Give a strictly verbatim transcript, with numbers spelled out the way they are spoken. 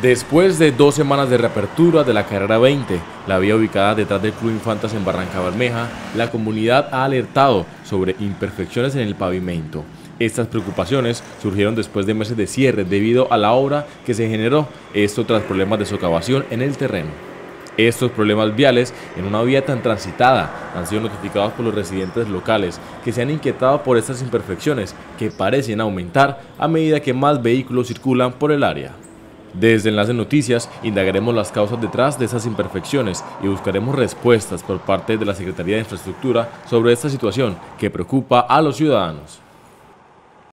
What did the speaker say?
Después de dos semanas de reapertura de la carrera veinte, la vía ubicada detrás del Club Infantas en Barrancabermeja, la comunidad ha alertado sobre imperfecciones en el pavimento. Estas preocupaciones surgieron después de meses de cierre debido a la obra que se generó, esto tras problemas de socavación en el terreno. Estos problemas viales en una vía tan transitada han sido notificados por los residentes locales, que se han inquietado por estas imperfecciones que parecen aumentar a medida que más vehículos circulan por el área. Desde Enlace Noticias indagaremos las causas detrás de esas imperfecciones y buscaremos respuestas por parte de la Secretaría de Infraestructura sobre esta situación que preocupa a los ciudadanos.